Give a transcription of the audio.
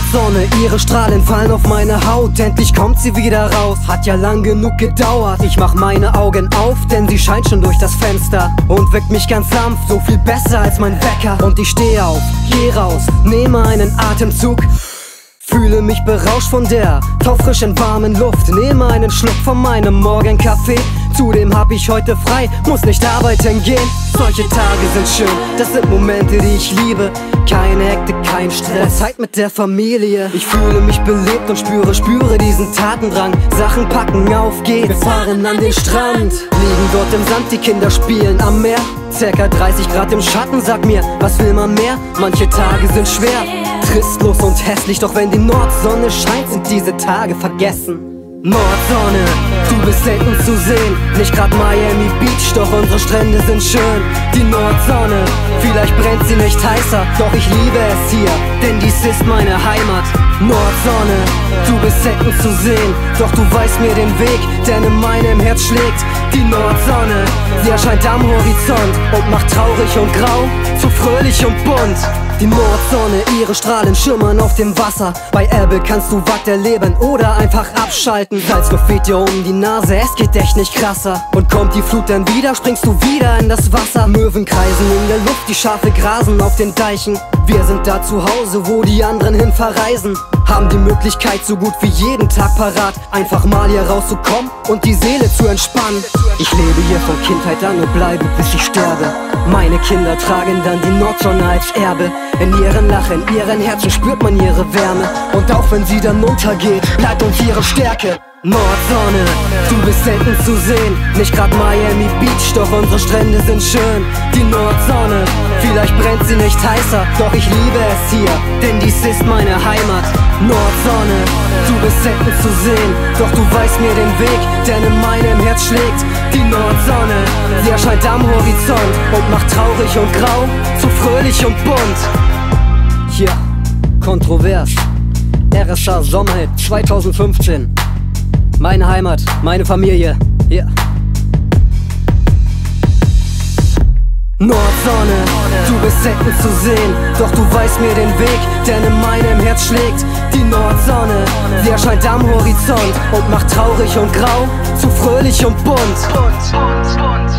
Nordsonne, ihre Strahlen fallen auf meine Haut. Endlich kommt sie wieder raus, hat ja lang genug gedauert. Ich mach meine Augen auf, denn sie scheint schon durch das Fenster und weckt mich ganz sanft, so viel besser als mein Wecker. Und ich stehe auf, geh raus, nehme einen Atemzug, fühle mich berauscht von der taufrischen warmen Luft. Nehme einen Schluck von meinem Morgenkaffee. Zudem hab ich heute frei, muss nicht arbeiten gehen. Solche Tage sind schön, das sind Momente, die ich liebe. Keine Hektik, kein Stress, Zeit mit der Familie. Ich fühle mich belebt und spüre diesen Tatendrang. Sachen packen, auf geht's, wir fahren an den Strand. Liegen dort im Sand, die Kinder spielen am Meer. Circa 30 Grad im Schatten, sag mir, was will man mehr? Manche Tage sind schwer, tristlos und hässlich, doch wenn die Nordsonne scheint, sind diese Tage vergessen. Nordsonne, du bist selten zu sehen, nicht grad Miami Beach, doch unsere Strände sind schön. Die Nordsonne, vielleicht brennt sie nicht heißer, doch ich liebe es hier, denn dies ist meine Heimat. Nordsonne, du bist selten zu sehen, doch du weißt mir den Weg, denn in meinem Herz schlägt die Nordsonne. Sie erscheint am Horizont und macht traurig und grau zu fröhlich und bunt. Die Nordsonne, ihre Strahlen schimmern auf dem Wasser. Bei Ebbe kannst du was erleben oder einfach abschalten. Salz fehlt dir um die Nase, es geht echt nicht krasser. Und kommt die Flut dann wieder, springst du wieder in das Wasser. Möwen kreisen in der Luft, die Schafe grasen auf den Deichen. Wir sind da zu Hause, wo die anderen hin verreisen. Haben die Möglichkeit so gut wie jeden Tag parat, einfach mal hier rauszukommen und die Seele zu entspannen. Ich lebe hier von Kindheit an und bleibe bis ich sterbe. Meine Kinder tragen dann die Nordsonne als Erbe. In ihren Lachen, in ihren Herzen spürt man ihre Wärme. Und auch wenn sie dann untergeht, bleibt uns ihre Stärke. Nordsonne, du bist selten zu sehen, nicht grad Miami Beach, doch unsere Strände sind schön. Die Nordsonne, vielleicht brennt sie nicht heißer, doch ich liebe es hier, denn dies ist meine Heimat. Nordsonne, du bist selten zu sehen, doch du weißt mir den Weg, denn in meinem Herz schlägt die Nordsonne. Sie erscheint am Horizont und macht traurig und grau zu fröhlich und bunt. Hier, kontrovers, RSA Sommerhit 2015. Meine Heimat, meine Familie, ja. Nordsonne, du bist selten zu sehen, doch du weißt mir den Weg, denn in meinem Herz schlägt die Nordsonne. Sie erscheint am Horizont und macht traurig und grau zu fröhlich und bunt.